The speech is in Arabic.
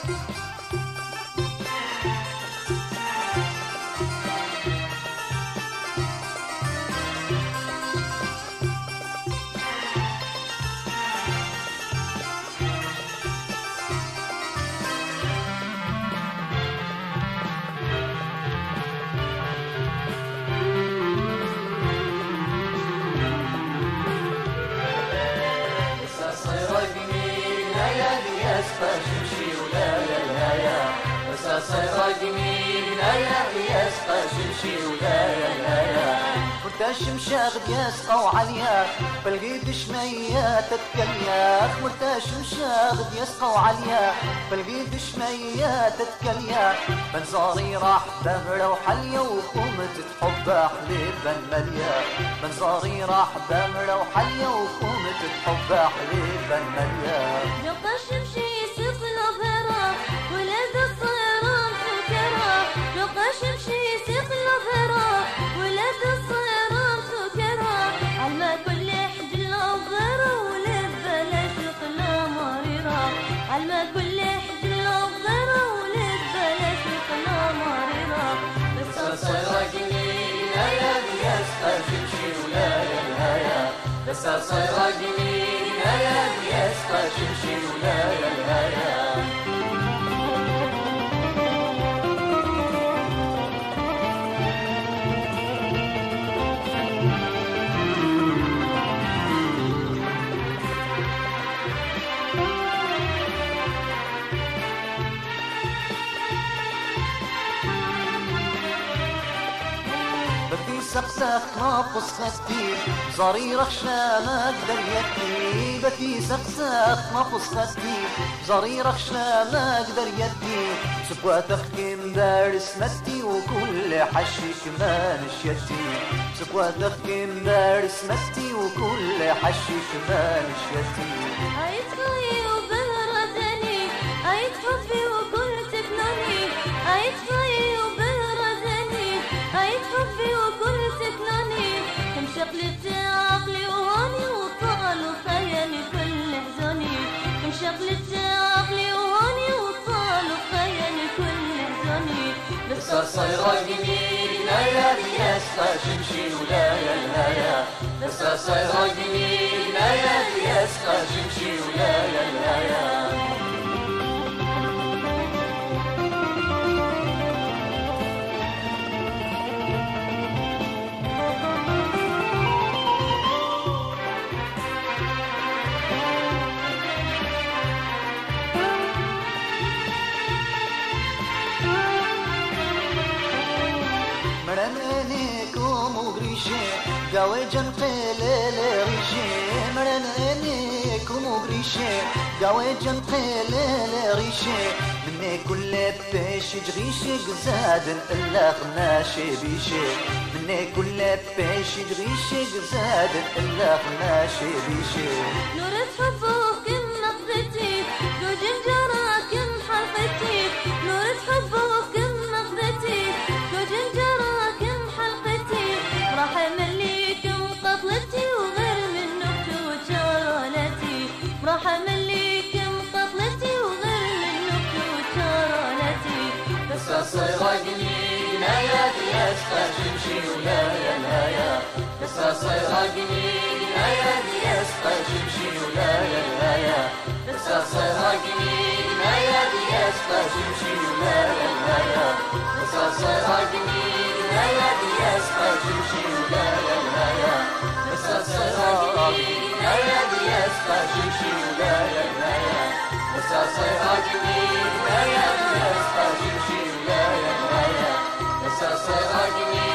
شمشي ولا يا بس صيرا جميل يا يسقى شمشي ولا يا مرتاش مشاغد يسقى وعليا بالقيد شمية تتكليا مرتاش مشاغد يسقى وعليا بالقيد شمية تتكليا بنزاري راح بمرة وحليا وقومت تحب حليب مليا بنزاري راح بمرة وحليا وقومت تحب حليب مليا يبقى شمشي يسق الظهرة ولاد الصيران سكرة يبقى شمشي يسق الظهرة ولاد الصيران سكرة علما كل حد الظهرة ولاد بلاش قلا مريرة علما كل حد الظهرة ولاد بلاش قلا مريرة بس صيرا جميل يا يسقى شمشي ولا يا بس صيرا جميل يا يسقى شمشي ولا يا بدي سقسق ناقص خدي زرير خشنا ما اقدر يدي بدي سقسق ناقص خدي زرير خشنا ما اقدر يدي سبوة تخكم دار سمتي وكل حشي كمان شيتي سبوة تخكم دار سمتي وكل حشي كمان شيتي عيد خي وبهردني عيد حبي وكل تكنوني عيد خي وبهردني عيد حبي وكل تكنوني كم شغلت عقلي وهوني وطال خيالي كل حزوني كم شغلت عقلي وهوني وطال خيالي كل حزوني بس صيرا جميل يا يسقى شمشي ولا يا بس صيرا جميل يا يسقى شمشي ولا يا مرنانيكم وغريشي قاوي جنقي لريشي مرنانيكم وغريشي قاوي جنقي لريشي مني كل بيش جغيشي قزاد إلا خناشي بيشي مني كل بيش جغيشي قزاد إلا خناشي بيشي نور حبك نقدتي زوج جراكم حلقتي نور حبك نقدتي زوج جراكم حلقتي راح مليكم قتلتي وغير منك وجرالتي راح مليكم قتلتي وغير منك وجرالتي بس صيرا جميل يا يسقى شمشي ولا يا بس صيرا جميل يا يسقى شمشي ولا يا بس صيرا جميل يا يسقى شمشي ولا يا بس صيرا جميل يا يسقى شمشي ولا يا بس صيرا جميل يا يسقى شمشي ولا يا بس صيرا جميل يا يسقى شمشي ولا يا بس صيرا جميل